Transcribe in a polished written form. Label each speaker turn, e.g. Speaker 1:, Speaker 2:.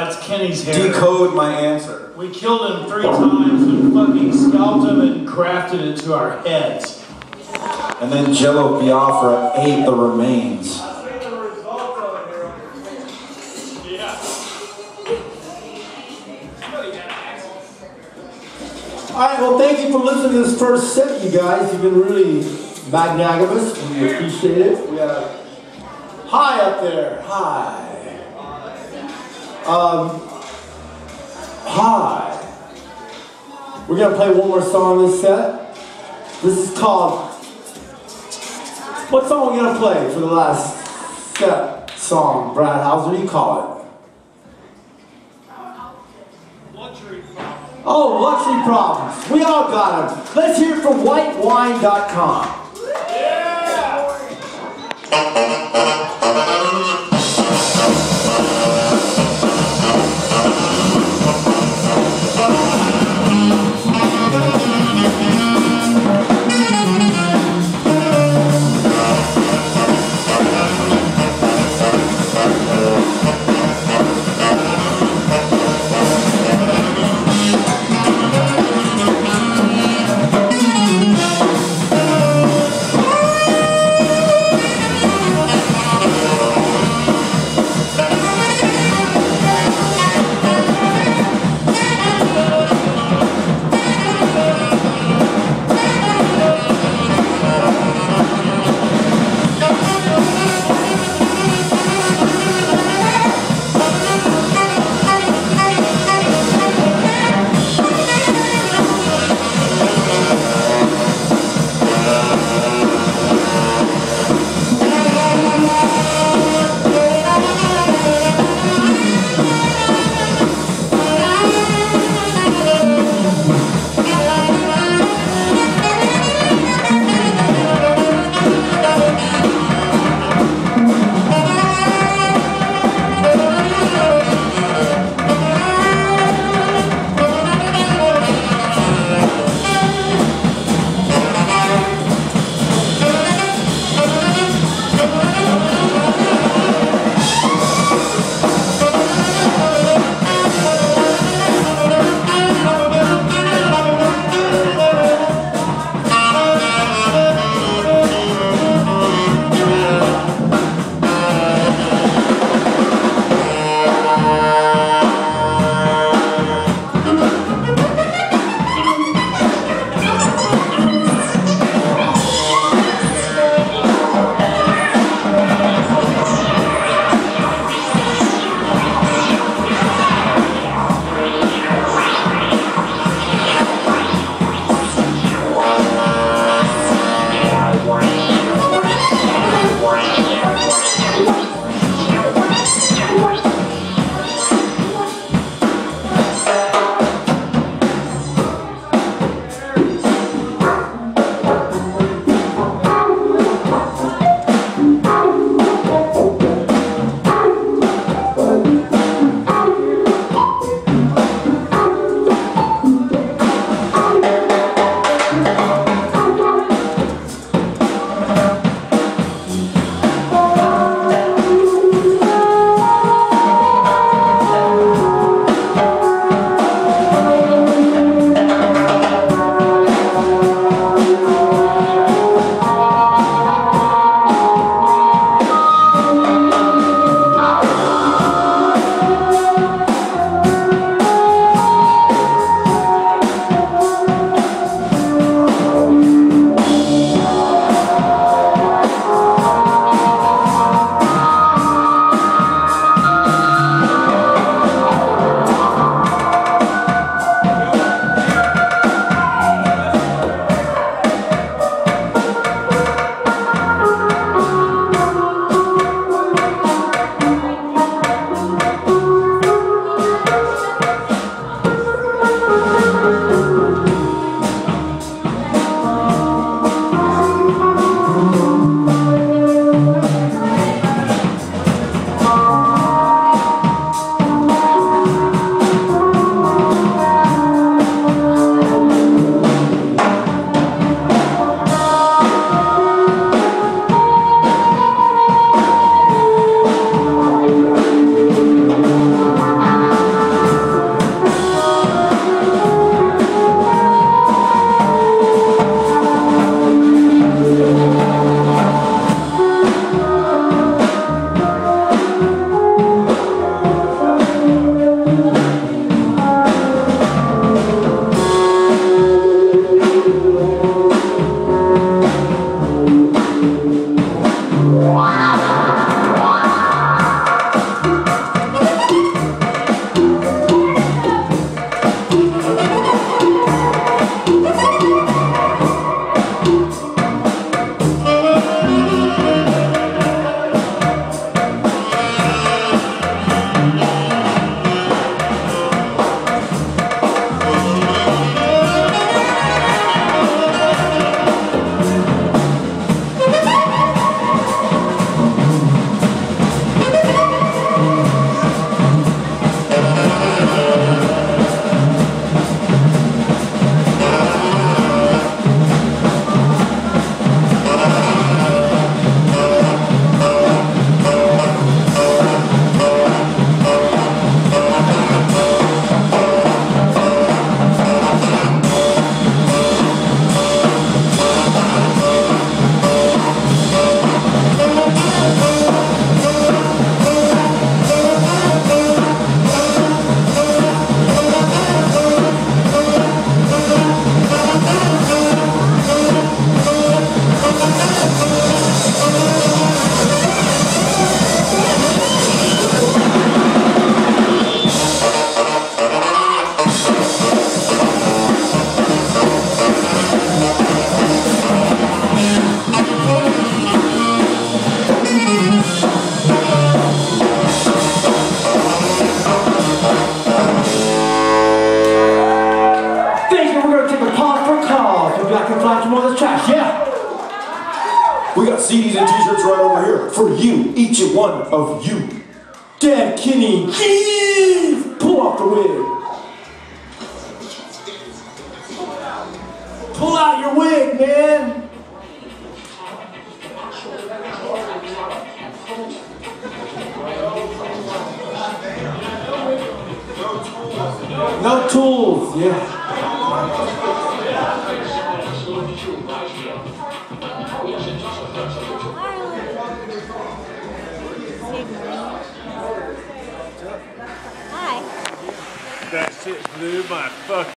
Speaker 1: that's Kenny's hair.
Speaker 2: Decode my answer.
Speaker 1: We killed him 3 times and fucking scalped him and crafted it to our heads.
Speaker 2: And then Jello Biafra ate the remains.
Speaker 3: Alright, well thank you for listening to this first set, you guys. You've been really magnanimous. We appreciate it. We have hi up there. Hi. Hi. We're gonna play one more song in this set. This is called. What song are we gonna play for the last set song, Brad House? What do you call it? Oh, luxury problems. We all got them. Let's hear it from whitewine.com.
Speaker 2: We got CDs and t-shirts right over here for you, each and one of you.
Speaker 3: Dad, Kenny, jeez! Pull off the wig. Pull out your wig, man. No tools, yeah.
Speaker 4: Hi.
Speaker 1: That shit blew my fucking